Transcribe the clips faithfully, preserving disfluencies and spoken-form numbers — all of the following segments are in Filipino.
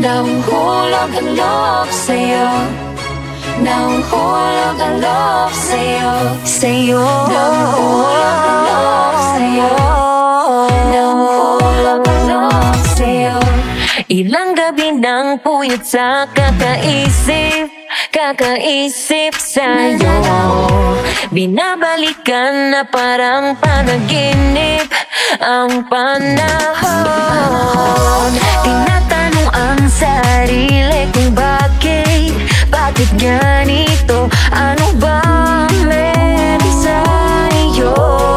Nahuhulog ang loob sa'yo, nahuhulog ang loob sa'yo, sa'yo. Nahuhulog ang loob sa'yo, nahuhulog ang loob sa'yo. Ilang gabi nang puyat sa kakaisip, kakaisip sa'yo. Binabalikan na parang panaginip ang panahon. Tinatanong ang sarili kung bakit, bakit ganito, ano bang meron sa'yo.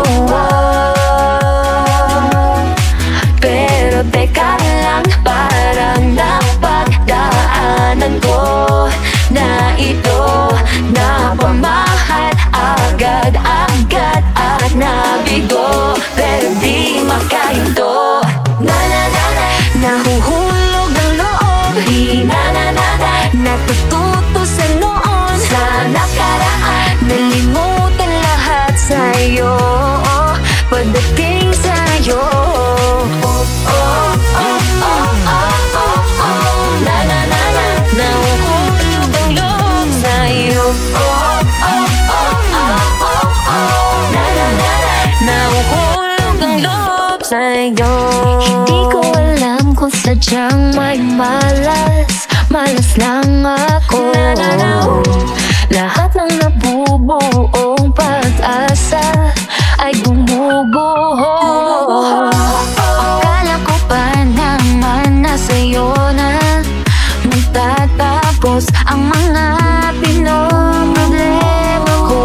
Pero teka lang, parang napagdaanan ko na ito, napamahal agad-agad at nabigo, pero di makahinto. Na na na na, nahuhulog ang loob, di na na na na, natututo sa noon, sa nakaraan, nalimutan lahat sa'yo, pagdating sa'yo. Oh, oh, oh, oh, oh, oh, oh. Na na na na, nahuhulog ang loob sa'yo. Oh, oh, oh, oh, oh, oh. Na na na na, nahuhulog ang loob sa'yo. Hindi ko alam kung sadyang may malas, malas lang ako. Na na na, lahat ng nabubuong pag-asa ay gumuguho. Akala ko pa naman na sa'yo na magtatapos ang mga pinoproblema ko.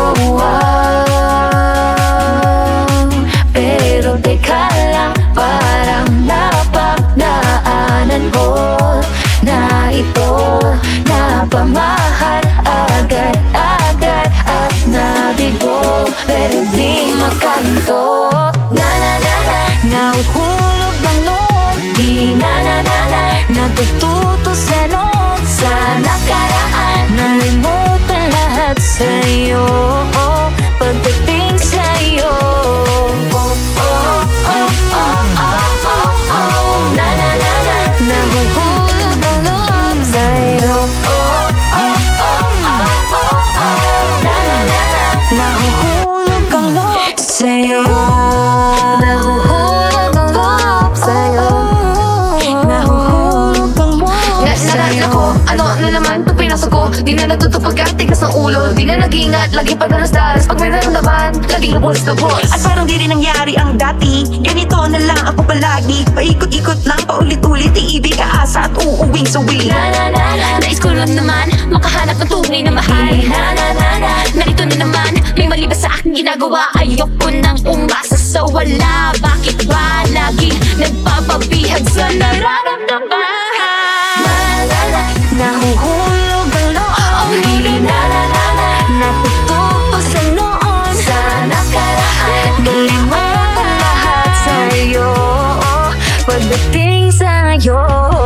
Pero teka lang, parang napagdaanan ko na ito, napamahal agad-agad at nabigo, pero di makahinto. Na na na na, nahuhulog ang loob, di na na na na, natututo sa noon, sa nakaraan, nalimutan lahat sa'yo, pagdating sa'yo. Oh, oh, oh, oh, oh, oh, oh. Na na na na, nahuhulog ang loob sa'yo. Oh, oh, oh, oh, oh, oh. Na na na na, nahuhulog ang loob sa'yo. Nahuhulog ang loob sa'yo. Nahuhulog ang loob sa'yo. Ako, ano, ano naman ito pinasok ko? Di na natutupag kahit tigas ng ulo. Di na nag-iingat, lagi pagdaras-daras. Pag may naramdaman, laging lubos-lubos. At parang di rin nangyari ang dati, ganito na lang ako palagi. Paikot-ikot lang, paulit-ulit, iibig, aasa at uuwing suwi. Na na na na, Nais ko lang naman makahanap ng tunay na mahal. na na na na, Narito na naman, may mali ba sa aking ginagawa? Ayoko nang umasa sa wala. Bakit ba lagi nagpapabihag sa nararamdaman? na na na, nahuhulog ang loob, di na na na na, natututo sa noon, sa nakaraan, nalimutan lahat sa'yo, pagdating sa'yo.